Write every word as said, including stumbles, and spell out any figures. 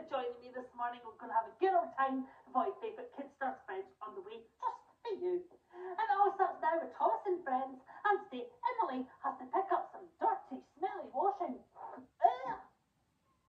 for joining me this morning. We're going to have a good old time with my favourite Kid Stars friends on the way just for you. And it all starts now with Thomas and friends